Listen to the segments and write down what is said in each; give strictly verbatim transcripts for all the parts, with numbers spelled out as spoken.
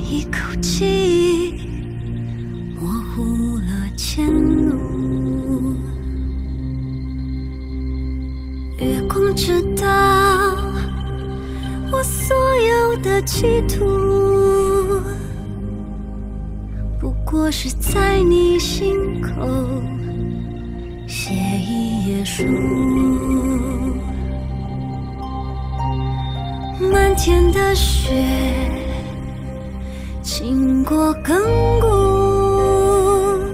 一口气模糊了前路。月光知道我所有的企图，不过是在你心口写一页书。漫天的雪经过亘古，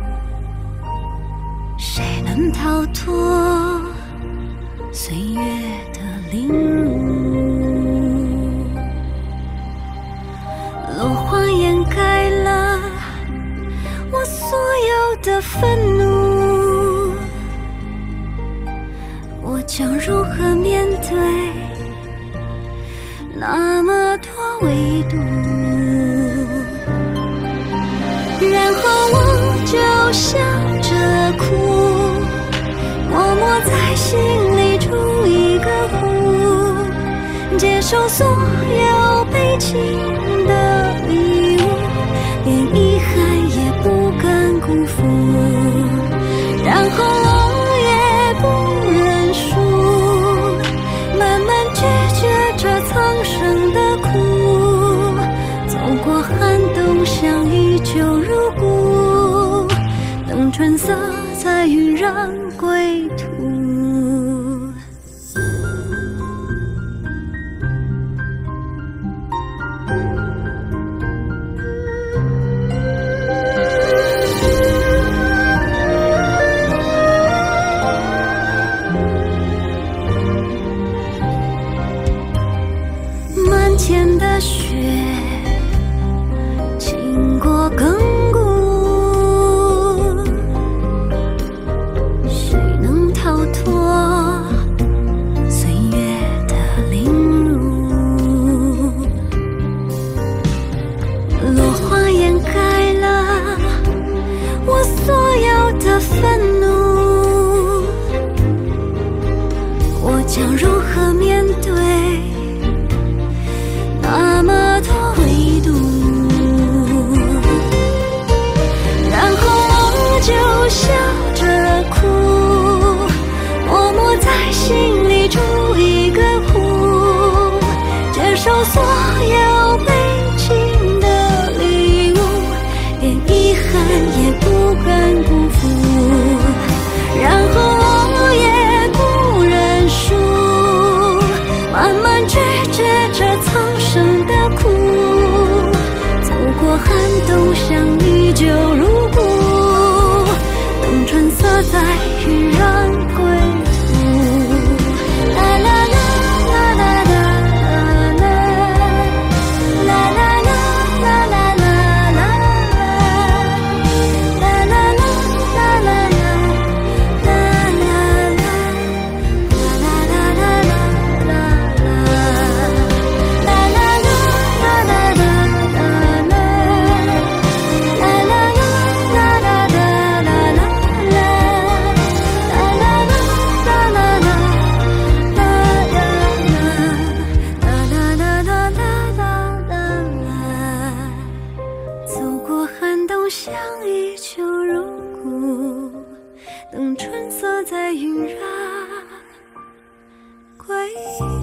谁能逃脱岁月的凌辱？落花掩盖了我所有的愤怒，我将如何面对那么多维度？然后我就笑着哭，默默在心里筑一个湖，接受所有悲情的礼物，连遗憾也不敢辜负。然后我也不认输，慢慢拒绝这苍生的苦，走过寒冬相依旧如故，等春色再晕染归途。漫天的雪经过亘古，谁能逃脱岁月的凌辱？落花掩盖了我所有的愤怒，我将如何面对那么多维度？然后我就笑着哭，默默在心里筑一个湖，接受所有悲情的礼物，连遗憾也不敢辜负。然后我也不认输，慢慢拒绝这苍生的苦，走过寒冬相依旧如故，等春色再晕染归途。啦啦啦啦啦啦啦啦啦啦啦啦啦啦啦啦啦啦。走过寒冬相依旧如故，等春色再晕染归